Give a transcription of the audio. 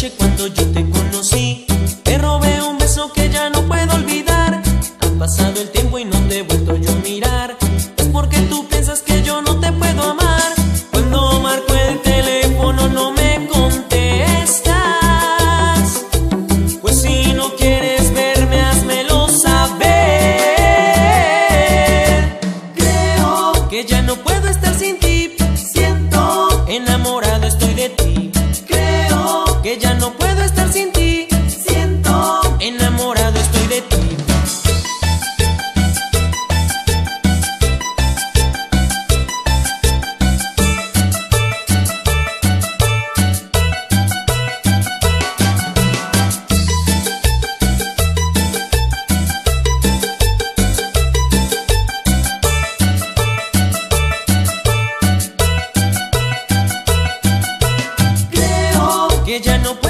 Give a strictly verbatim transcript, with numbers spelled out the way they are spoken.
noche cuando yo te conocí, te robé un beso que ya no puedo olvidar. Ha pasado el tiempo y no te he vuelto yo a mirar. Es porque tú piensas que yo no te puedo amar. Cuando marco el teléfono no me contestas. Pues si no quieres verme, házmelo saber. Creo que ya no puedo estar sin ti. Siento enamorado estoy de ti. Creo que ya no puedo estar sin ti. Siento enamorado estoy de ti. Que ya no puedo